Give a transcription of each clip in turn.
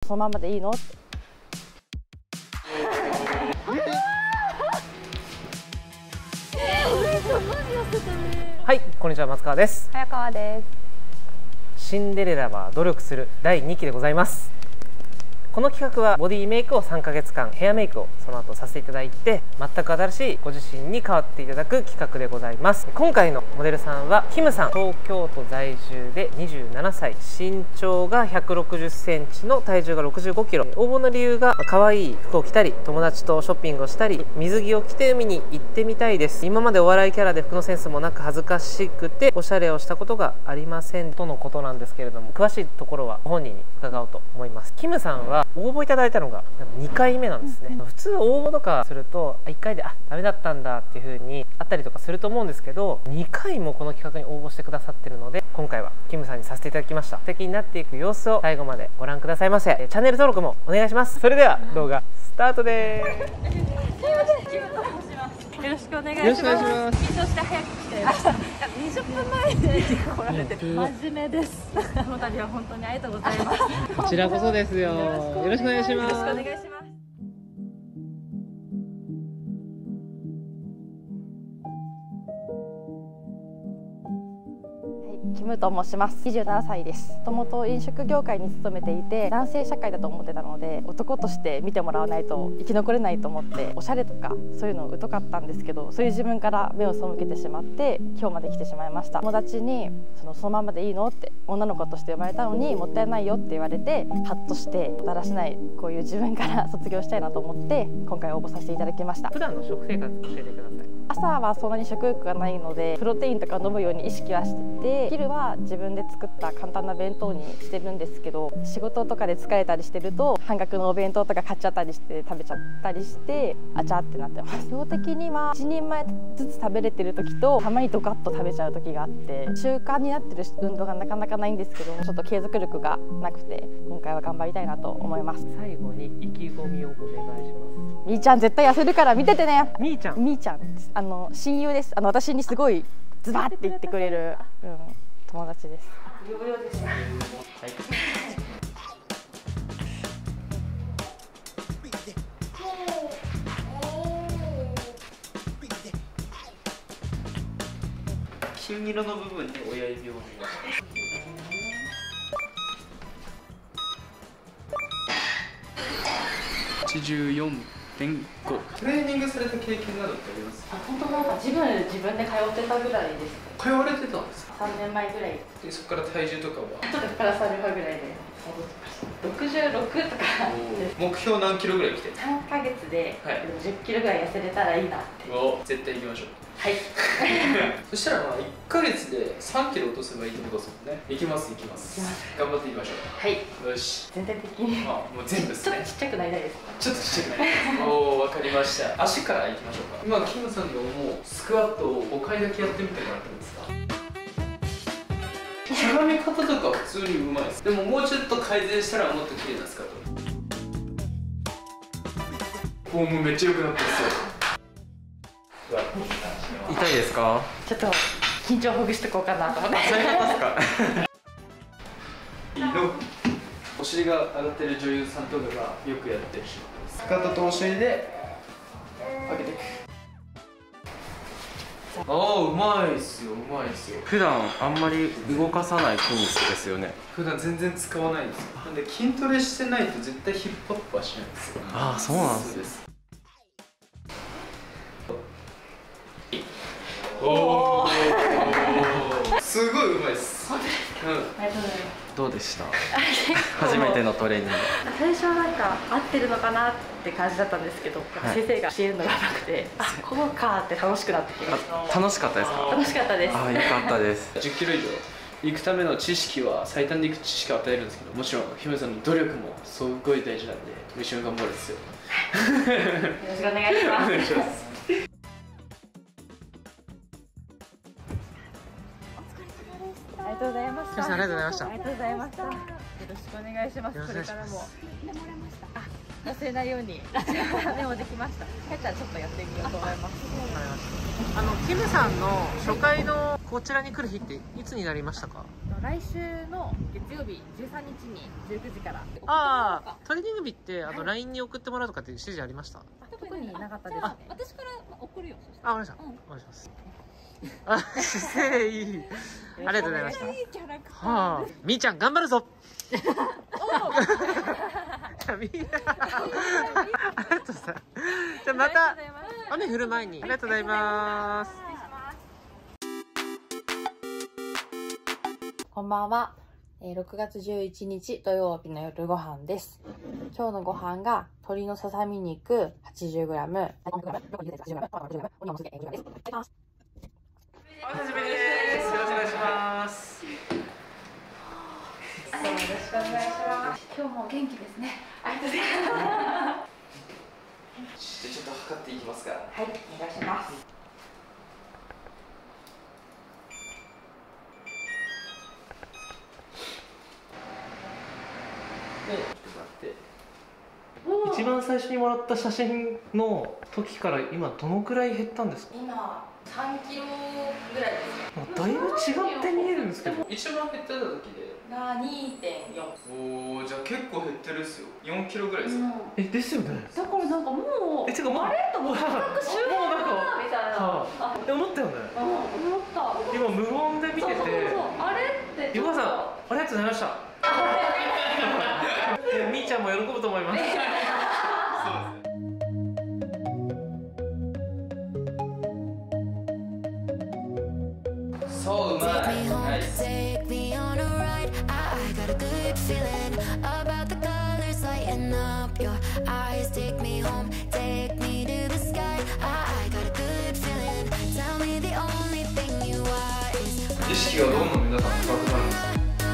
そのままでいいのって。 はい、こんにちは、松川です。 早川です。 シンデレラは努力する第2期でございます。この企画はボディメイクを3ヶ月間、ヘアメイクをその後させていただいて、全く新しいご自身に変わっていただく企画でございます。今回のモデルさんはキムさん、東京都在住で27歳、身長が160センチの体重が65キロ。応募の理由が可愛い服を着たり、友達とショッピングをしたり、水着を着て海に行ってみたいです。今までお笑いキャラで服のセンスもなく恥ずかしくておしゃれをしたことがありませんとのことなんですけれども、詳しいところはご本人に伺おうと思います。キムさんは応募いただいたのが2回目なんですね。普通応募とかすると1回でダメだったんだっていう風にあったりとかすると思うんですけど、2回もこの企画に応募してくださってるので、今回はキムさんにさせていただきました。素敵になっていく様子を最後までご覧くださいませ。チャンネル登録もお願いします。それでは動画スタートです。 よろしくお願いします。緊張して早く来てました。20分前で来られて真面目です。この度は本当にありがとうございます。 こちらこそですよ。よろしくお願いします。 よろしくお願いします。キムと申します。27歳です。もともと飲食業界に勤めていて、男性社会だと思ってたので、男として見てもらわないと生き残れないと思って、おしゃれとかそういうの疎かったんですけど、そういう自分から目を背けてしまって、今日まで来てしまいました。友達にそのままでいいのって、女の子として生まれたのにもったいないよって言われて、ハッとしてだらしないこういう自分から卒業したいなと思って、今回応募させていただきました。 普段の食生活教えてください。 朝はそんなに食欲がないので、プロテインとか飲むように意識はしてて、昼は自分で作った簡単な弁当にしてるんですけど、仕事とかで疲れたりしてると半額のお弁当とか買っちゃったりして食べちゃったりしてあちゃってなってます。量的には1人前ずつ食べれてる時と、たまにドカッと食べちゃう時があって、習慣になってる運動がなかなかないんですけど、ちょっと継続力がなくて、今回は頑張りたいなと思います。 最後に意気込みをお願いします。 みーちゃん絶対痩せるから見ててね。 みーちゃん親友です。私にすごいズバッて言ってくれる、友達です。 金色の部分に親指をお願いします。84.5。トレーニングされた経験などってあります？ 本当なんか自分で通ってたぐらいです。 通われてたんですか？ 3年前ぐらいで、そこから体重とかは？ ちょっとプラスアルファぐらいで戻ってました。66とかです。 目標何キロぐらい来てる ？3ヶ月で10キロぐらい痩せれたらいいなって。 絶対行きましょう。 はい。 そしたら1ヶ月で3キロ落とせばいいってことですもんね。いきます。頑張っていきましょう。 はい。 よし。 全体的に。 もう全部ですね。 ちょっとちっちゃくなりたいです。 ちょっとちっちゃくなりたいです。わかりました。足からいきましょうか。今キムさんが思うスクワットを5回だけやってみてもらってもいいですか？しゃがみ方とか普通にうまいです。でももうちょっと改善したらもっと綺麗なスクワット。もうめっちゃ良くなってますよ。痛いですか？ ちょっと緊張ほぐしておこうかなと思って。 そういうことですか？お尻が上がってる女優さんとかがよくやってる仕事です。肩とお尻で上げていく。うまいっすよ。 普段あんまり動かさない筋肉ですよね。 普段全然使わないんですよ。なんで筋トレしてないと絶対ヒップホップはしないんですよ。 ああ、そうなんです。 すごいうまいです。 どうでした？初めてのトレーニング。 最初はなんか合ってるのかなって感じだったんですけど、先生が教えるのがなくて、こうかって楽しくなってきました。 楽しかったですか？ 楽しかったです。 よかったです。 10キロ以上行くための知識は最短で行く知識を与えるんですけど、もちろんひめさんの努力もすごい大事なんで、一緒に頑張るんですよ。 よろしくお願いします。ありがとうございました。 ありがとうございました。 ありがとうございました。よろしくお願いします。これからも。忘れないようにメモできました。帰ったらちょっとやってみようと思います。 キムさんの初回のこちらに来る日っていつになりましたか？ 来週の月曜日13日に19時から。 ああ、トレーニング日ってLINE に送ってもらうとかっていう指示ありました？ 特になかったですね。 私から送るよ。 あ、わかりました。お願いします。あ、姿勢いい。ありがとうございました。はあ、みーちゃん頑張るぞ。じゃあみんなありがとうございます。じゃあまた雨降る前にありがとうございます。 こんばんは。6月11日土曜日の夜ご飯です。今日のご飯が鶏のささみ肉 80g、 お久しぶりです。よろしくお願いします。 よろしくお願いします。 今日も元気ですね。 ありがとうございます。 ちょっと測っていきますか。 はい、お願いします。 一番最初にもらった写真の時から今どのくらい減ったんですか？ 今3キロぐらいですね。 だいぶ違って見えるんですけど。 一番減ってた時でが 2.4。 おお、じゃあ結構減ってるっすよ。4キロぐらいですよ。 え、ですよね。 だからなんかもうてかもうあれと思って比較しようかなみたいな。 思ったよね。 思った。 今無言で見てて。 あれって。 ゆかさん、ありがとうございました。みーちゃんも喜ぶと思います。 そう、うまい。ナイス。意識がどんどん皆さん高くなるんです。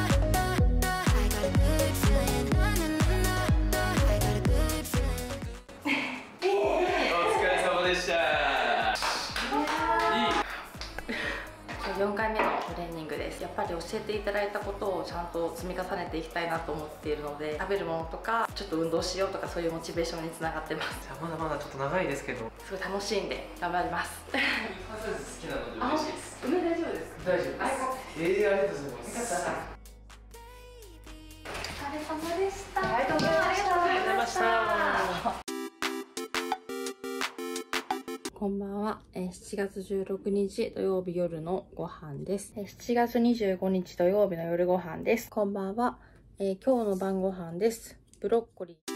4回目のトレーニングです。やっぱり教えていただいたことをちゃんと積み重ねていきたいなと思っているので、食べるものとかちょっと運動しようとかそういうモチベーションにつながってます。 じゃあまだまだちょっと長いですけど、 すごい楽しいんで頑張ります。 好きなので嬉しいです。 梅大丈夫ですか？ 大丈夫です。ありがとうございます。 お疲れ様でした。 ありがとうございました。こんばんは。7月16日土曜日夜のご飯です。7月25日土曜日の夜ご飯です。こんばんは。今日の晩ご飯です。ブロッコリー。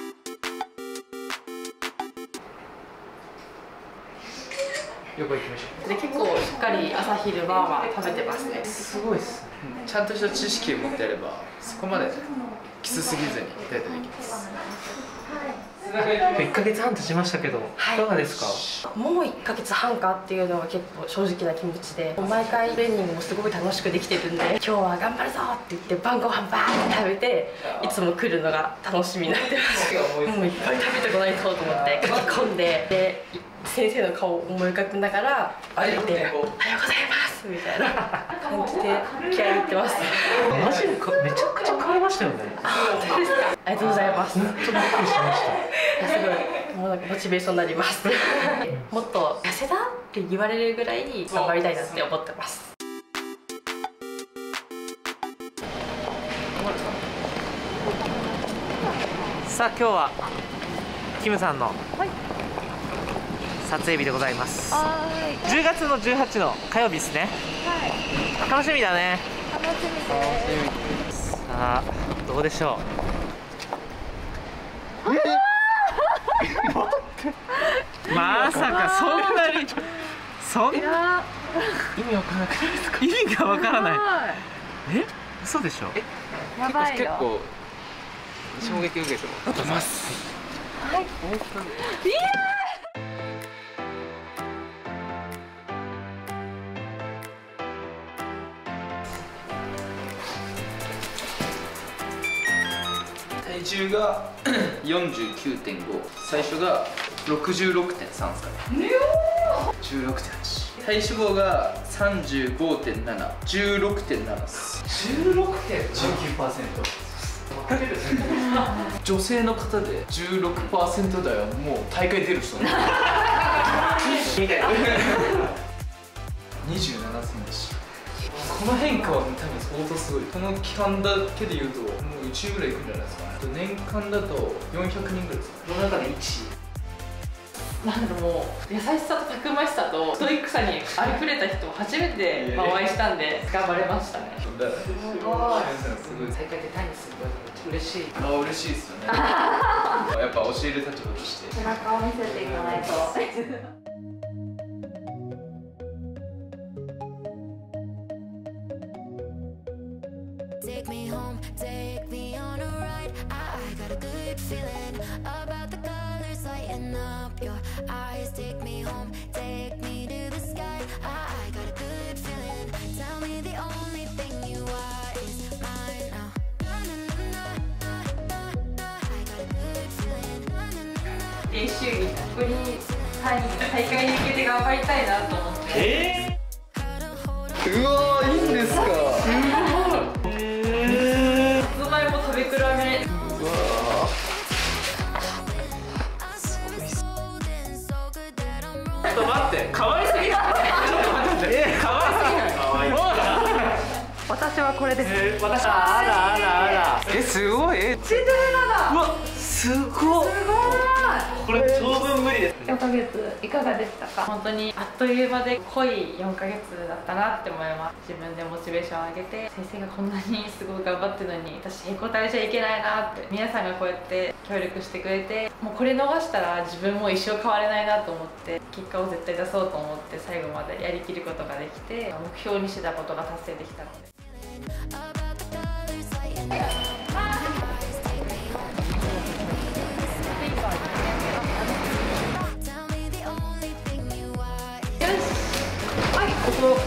横行きましょう。 で、結構しっかり朝昼晩は食べてますね。 すごいっすね。 ちゃんとした知識を持ってやれば、そこまできつすぎずにダイエットできます。 1ヶ月半経ちましたけど、いかがですか？ もう1ヶ月半かっていうのが結構正直な気持ちで、毎回トレーニングもすごい楽しくできてるんで、今日は頑張るぞって言って晩ご飯バーって食べて、いつも来るのが楽しみになってます。もういっぱい食べてこないとと思って書き込んで、先生の顔を思い浮かべながら歩いて「おはようございます」みたいな感じで気合い入ってます。 マジでめちゃくちゃ変わりましたよね。 本当ですか？ありがとうございます。 本当にびっくりしました。 すごいもうなんかモチベーションになります。もっと痩せたって言われるぐらい頑張りたいなって思ってます。 さあ今日はキムさんの撮影日でございます。10月の18の火曜日ですね。楽しみだね。 楽しみです。 さあどうでしょう。まさかそんなにそんな意味わからないですか？意味がわからない。嘘でしょ？ やばいよ。 結構衝撃受けてます。 はい。いや体重が49.5、最初が66.3ですかね。16.8。体脂肪が35.7、16.7です。16.19%。女性の方で 16% 台はもう大会出る人みたいな。27センチ。 この変化は多分相当すごい。この期間だけで言うともう1位ぐらいいくんじゃないですかね。年間だと400人ぐらいですか。 この中で1位。 なんだろう、もう優しさとたくましさとストイックさにありふれた人を初めてお会いしたんで頑張れましたね。 だからすごい。 すごい大会でタニス嬉しい。 嬉しいですよね。やっぱ教える立場として背中を見せていかないと。 Take me home, take me on a ride. I got a good feeling about the colors lighting up your eyes. Take me home, take me to the sky. I got a good feeling. Tell me the only thing you are is mine now. I got a good feeling. 練習着ここに大会に向けて頑張りたいなと思って。 うわー、いいんですか。 さつまいも食べ比べ。 ちょっと待って、可愛すぎない？ちょっと待って、可愛すぎない？可愛い。 私はこれです。 私あら。 すごい。 シンデレラだ。 うわ、すごい。これ当分無理です。 4ヶ月いかがでしたか？本当にあっという間で濃い4ヶ月だったなって思います。自分でモチベーションを上げて、先生がこんなにすごい頑張ってるのに私へこたれちゃいけないなって、皆さんがこうやって協力してくれて、もうこれ逃したら自分も一生変われないなと思って、結果を絶対出そうと思って最後までやりきることができて、目標にしてたことが達成できたので。 About the colors lighting up. Tell me the only thing you are is ここ、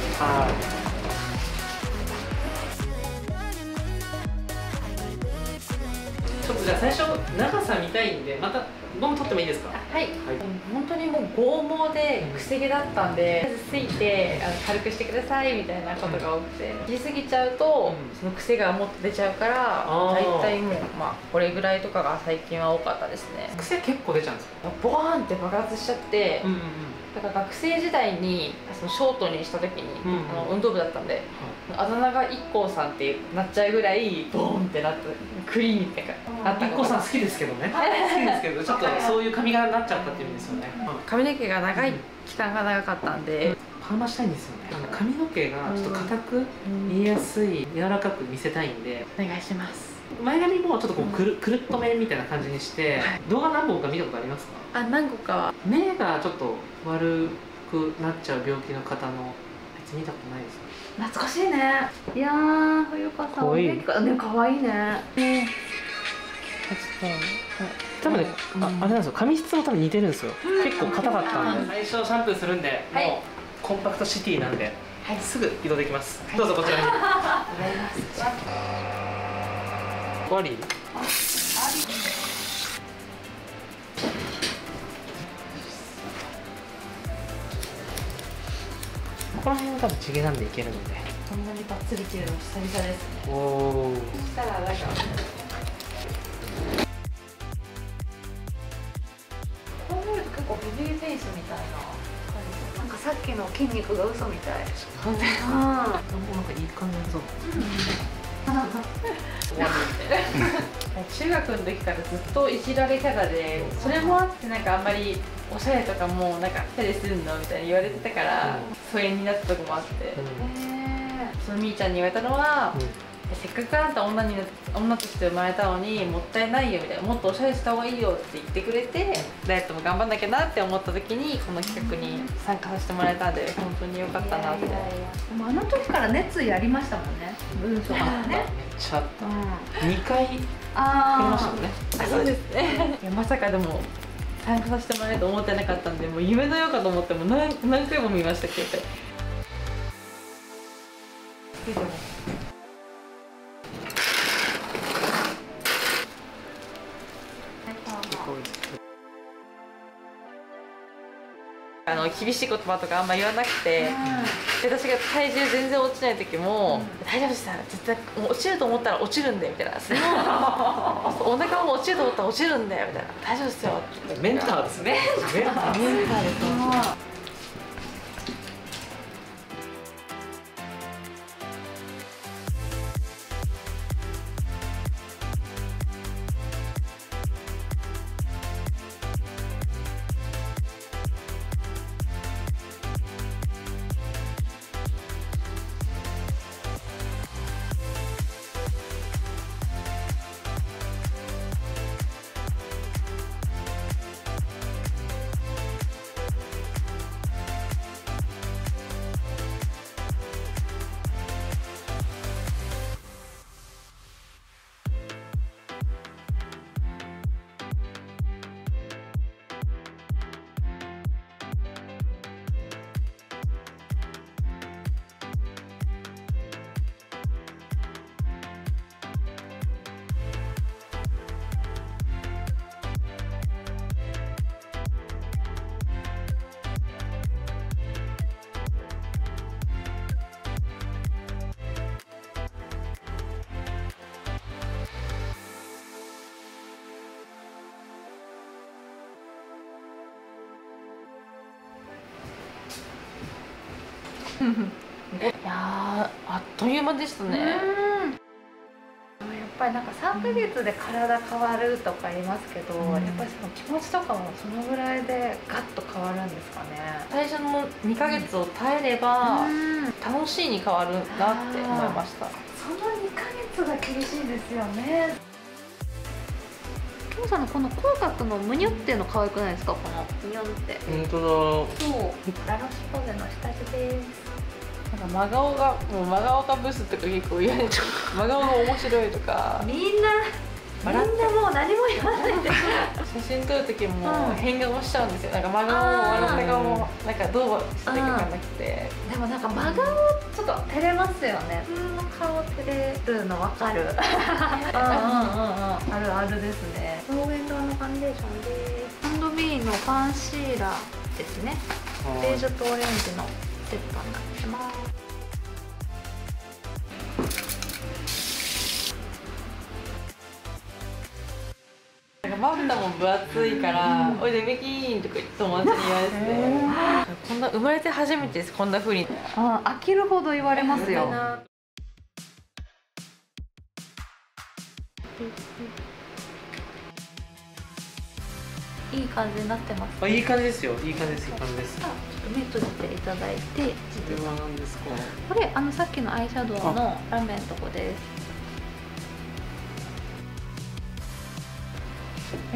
ちょっとじゃあ最初長さ見たいんで、またゴム取ってもいいですか？ はい、本当にもう剛毛でくせ毛だったんで、ついて軽くしてくださいみたいなことが多くて、切りすぎちゃうと、その癖がもっと出ちゃうから、大体もうこれぐらいとかが最近は多かったですね。 癖結構出ちゃうんですか？ ボワーンって爆発しちゃって、だから学生時代にそのショートにした時に、運動部だったんで、あだ名が IKKO さんってなっちゃうぐらいボーンってなってクリーンってなった。 IKKO さん好きですけどね。好きですけど、ちょっとそういう髪型になっちゃったっていうんですよね。 髪の毛が長い期間が長かったんで、 パーマしたいんですよね。髪の毛がちょっと硬く見えやすい、柔らかく見せたいんでお願いします。 前髪もちょっとこうくるっとめみたいな感じにして、動画何本か見たことありますか？ 何個か。 目がちょっと悪くなっちゃう病気の方のやつ見たことないですか？ 懐かしいね。いやー、冬川さんお元気かね、可愛いね。 多分ね、あれなんですよ、髪質も多分似てるんですよ。結構硬かったんで。最初シャンプーするんで、もうコンパクトシティなんで、すぐ移動できます。どうぞこちらに。終わり。ここら辺は多分地毛なんでいけるので。 こんなにバッツリ切るの久々ですね。 おお。 そしたらなんかこう見ると結構ベビーフェイスみたいな。 なんかさっきの筋肉が嘘みたい。 もうなんかいい感じそう。 中学の時からずっといじられキャラで、それもあってなんかあんまりおしゃれとかもなんか手でするのみたいに言われてたから、疎遠になったとこもあって、そのみーちゃんに言われたのは、せっかくあんた女として生まれたのにもったいないよみたいな、もっとおしゃれした方がいいよって言ってくれて、ダイエットも頑張んなきゃなって思った時にこの企画に参加させてもらえたんで本当に良かったなって。 でもあの時から熱意ありましたもんね、文章からね。 めっちゃ2回くれましたもんね。 そうですね。いやまさかでも参加させてもらえると思ってなかったんで、もう夢のようかと思っても何回も見ましたけど。厳しい言葉とかあんま言わなくて、で私が体重全然落ちない時も「大丈夫ですよ、絶対もう落ちると思ったら落ちるんで」みたいな「お腹も落ちると思ったら落ちるんだよ」みたいな「大丈夫ですよ」ってメンターですね。メンターです。 いやあっという間でしたね。やっぱりなんか3ヶ月で体変わるとか言いますけど、やっぱりその気持ちとかもそのぐらいでガッと変わるんですかね。最初の2ヶ月を耐えれば楽しいに変わるなって思いました。その2ヶ月が厳しいですよね。きょうさんのこの口角のムニュっていうの可愛くないですか？このムニュンって。 本当そう、ラロスポゼの下地です。なんか真顔がもう真顔がブスとか結構言われちゃう。真顔が面白いとか。みんなもう何も言わないで。写真撮る時も変顔しちゃうんですよ。なんか真顔も笑った顔もなんかどうしたらいいか分かんなくて。でもなんか真顔ちょっと照れますよね。普通の顔照れるの分かる。あるあるですね。ローエンドのファンデーションです。&B のファンシーラーですね。ベージュとオレンジのセットになってます。マンダも分厚いから「おいでメキーン」とか友達に言われて、こんな生まれて初めてです。こんな風に飽きるほど言われますよ。いい感じになってます、 いい感じですよ。いい感じです。いい感じです。 ちょっと目閉じていただいて。 これは何ですか？ これさっきのアイシャドウのラメのとこです。はい、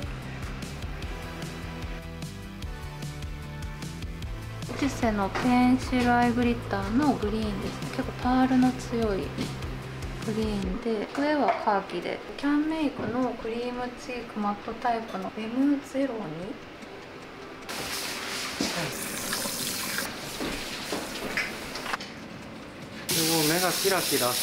ジュセのペンシルアイグリッターのグリーンです。結構パールの強いグリーンで、上はカーキで、キャンメイクのクリームチークマットタイプの M02。もう目がキラキラ。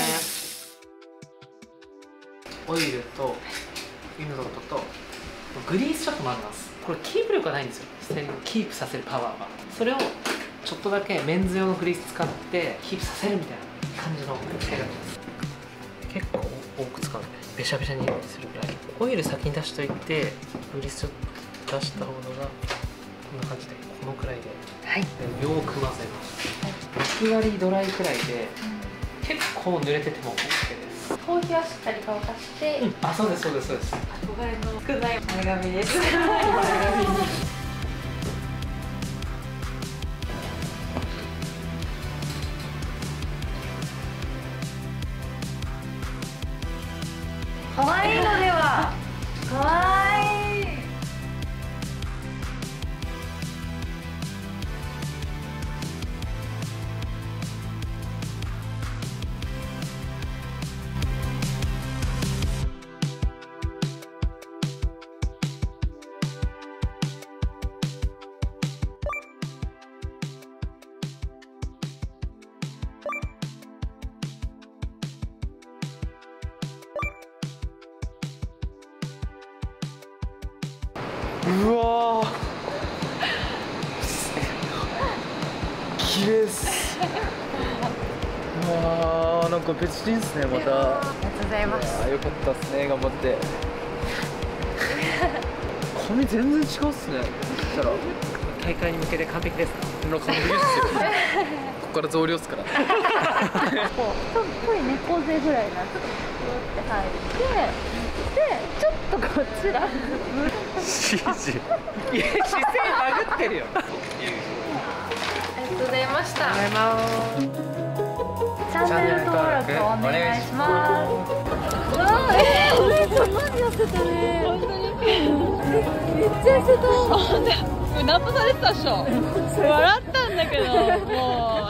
オイルとイヌドットとグリースちょっと混ぜます。これキープ力がないんですよ。キープさせるパワーが。それをちょっとだけメンズ用のグリース使ってキープさせるみたいな感じの使い方です。結構多く使うね。ベシャベシャにするぐらい。オイル先に出しといてグリースちょっと出した方がこんな感じで、このくらいで、はい、よく混ぜます。6割ドライくらいで、結構濡れてても OK です。頭皮はしっかり乾かして、あ、そうですそうですそうです。憧れの少ない前髪です。可愛いのでは。可愛い。 うわー、綺麗です。うわー、なんか別人ですね。またありがとうございます。 よかったっすね、頑張って髪全然違うっすね。したら大会に向けて完璧ですか？ 完璧ですよここから増量っすからこう濃い猫背ぐらいな、ちょっとグーって入ってで、ちょっとこちら指示いや、姿勢バグってるよ。 ありがとうございました。 ありがとうございます。 チャンネル登録お願いします。お姉さんマジ痩せたね。本当にめっちゃ痩せた。ナンパされてたっしょ。笑ったんだけどもう